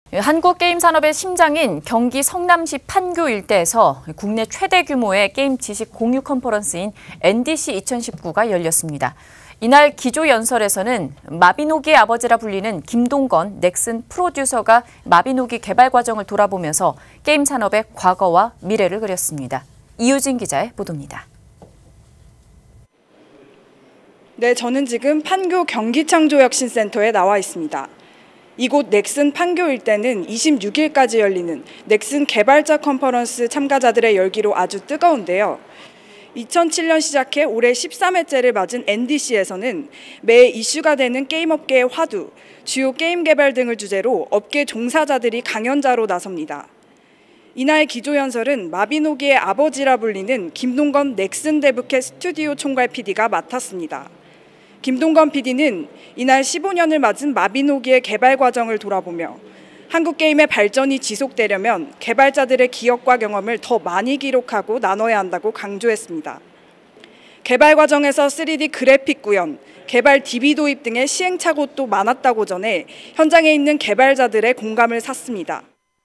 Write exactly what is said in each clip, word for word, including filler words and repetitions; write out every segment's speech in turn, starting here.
한국 게임 산업의 심장인 경기 성남시 판교 일대에서 국내 최대 규모의 게임 지식 공유 컨퍼런스인 엔디씨 이천십구가 열렸습니다. 이날 기조연설에서는 마비노기의 아버지라 불리는 김동건 넥슨 프로듀서가 마비노기 개발 과정을 돌아보면서 게임 산업의 과거와 미래를 그렸습니다. 이유진 기자의 보도입니다. 네, 저는 지금 판교 경기창조혁신센터에 나와 있습니다. 이곳 넥슨 판교 일대는 이십육 일까지 열리는 넥슨 개발자 컨퍼런스 참가자들의 열기로 아주 뜨거운데요. 이천칠 년 시작해 올해 십삼 회째를 맞은 엔디씨에서는 매 이슈가 되는 게임업계의 화두, 주요 게임 개발 등을 주제로 업계 종사자들이 강연자로 나섭니다. 이날 기조연설은 마비노기의 아버지라 불리는 김동건 넥슨 데브캣 스튜디오 총괄 피디가 맡았습니다. 김동건 피디는 이날 십오 년을 맞은 마비노기의 개발 과정을 돌아보며 한국 게임의 발전이 지속되려면 개발자들의 기억과 경험을 더 많이 기록하고 나눠야 한다고 강조했습니다. 개발 과정에서 쓰리디 그래픽 구현, 개발 디비 도입 등의 시행착오도 많았다고 전해 현장에 있는 개발자들의 공감을 샀습니다.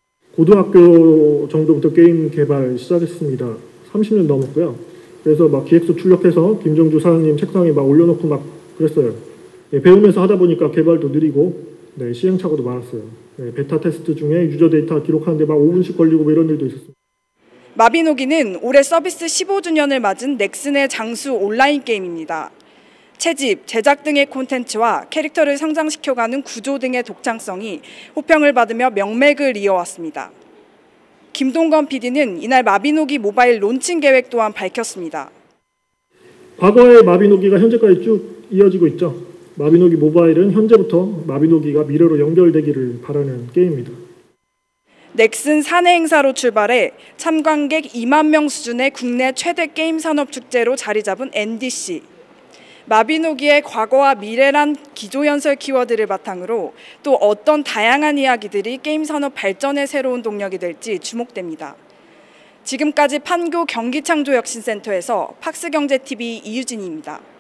고등학교 정도부터 게임 개발 시작했습니다. 삼십 년 넘었고요. 그래서 막 기획서 출력해서 김정주 사장님 책상에 막 올려놓고 막 그랬어요. 네, 배우면서 하다 보니까 개발도 느리고 네, 시행착오도 많았어요. 네, 베타 테스트 중에 유저 데이터 기록하는데 막 오 분씩 걸리고 뭐 이런 일도 있었습니다. 마비노기는 올해 서비스 십오 주년을 맞은 넥슨의 장수 온라인 게임입니다. 채집, 제작 등의 콘텐츠와 캐릭터를 성장시켜가는 구조 등의 독창성이 호평을 받으며 명맥을 이어왔습니다. 김동건 피디는 이날 마비노기 모바일 론칭 계획 또한 밝혔습니다. 과거의 마비노기가 현재까지 쭉 이어지고 있죠. 마비노기 모바일은 현재부터 마비노기가 미래로 연결되기를 바라는 게임입니다. 넥슨 사내 행사로 출발해 참관객 이만 명 수준의 국내 최대 게임 산업 축제로 자리 잡은 엔디씨. 마비노기의 과거와 미래란 기조연설 키워드를 바탕으로 또 어떤 다양한 이야기들이 게임 산업 발전의 새로운 동력이 될지 주목됩니다. 지금까지 판교 경기창조혁신센터에서 팍스경제티비 이유진입니다.